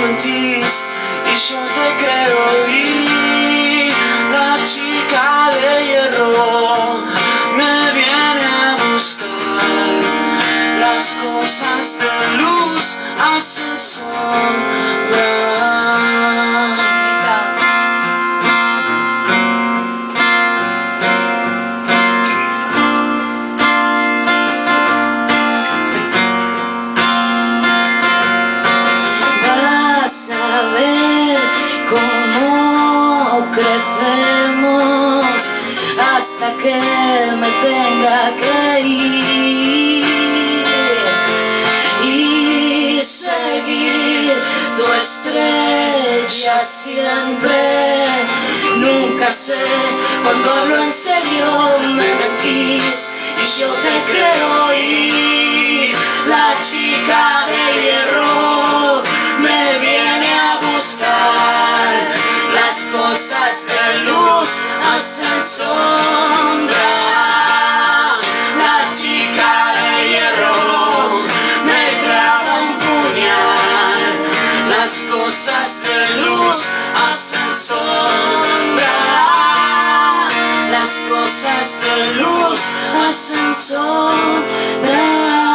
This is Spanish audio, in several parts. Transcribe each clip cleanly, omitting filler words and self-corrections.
mentís y yo te creo, y la chica de hierro me viene a buscar. Las cosas de luz hacen sombra. Vas a ver cómo crecemos hasta que me tenga que ir y seguir tu estrella siempre. Nunca sé cuando hablo en serio, me mentís y yo te creo, y la chica de hierro me viene a buscar. Las cosas de luz hacen sombra. La chica de hierro me clava un puñal. Las cosas de luz hacen sombra. Las cosas de luz hacen sombra.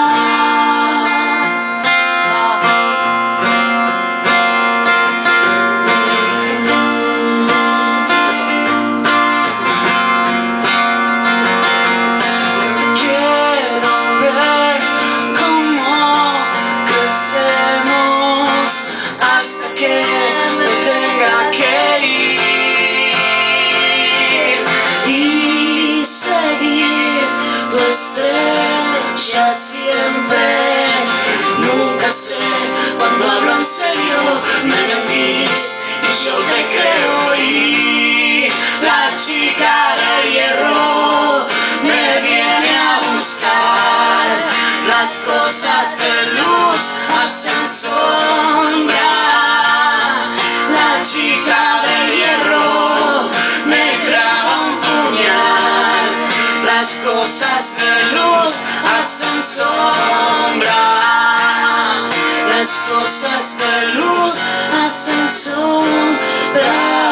Estrella siempre. Nunca sé cuando hablo en serio, me mentís y yo te creo, y la chica de hierro me viene a buscar. Las cosas de luz hacen sombra. La chica de hierro me clava un puñal. Las cosas de luz hacen sombra. Las cosas de luz hacen sombra.